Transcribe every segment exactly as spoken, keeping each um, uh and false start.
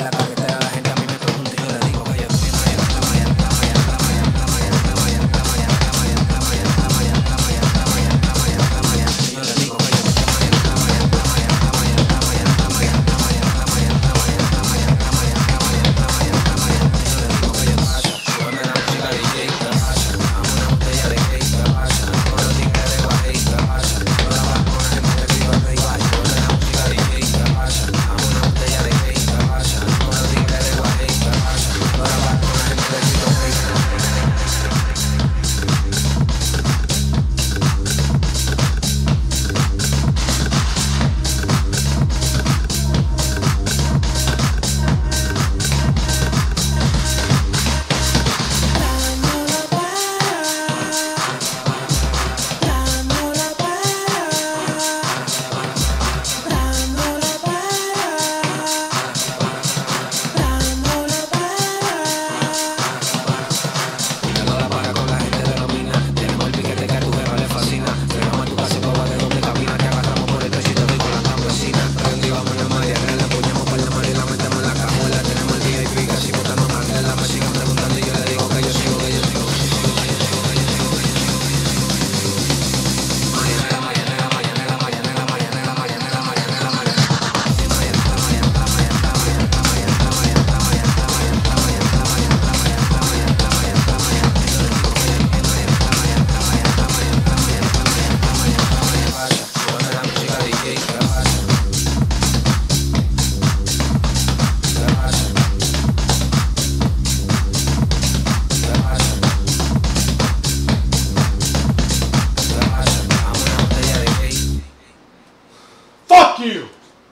you!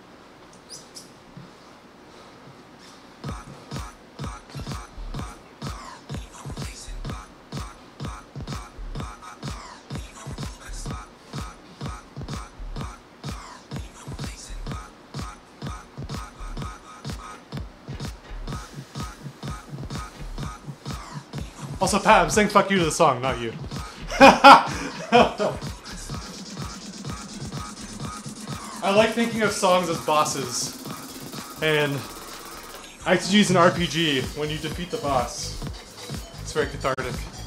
Also, Pat, I'm saying fuck you to the song, not you. I like thinking of songs as bosses. And I like to use an R P G when you defeat the boss. It's very cathartic.